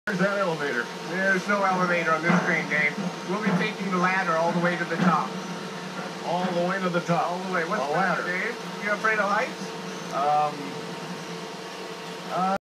Where's that elevator? There's no elevator on this train, Dave. We'll be taking the ladder all the way to the top. All the way to the top. All the way. What's A the matter, ladder. Dave? You afraid of heights?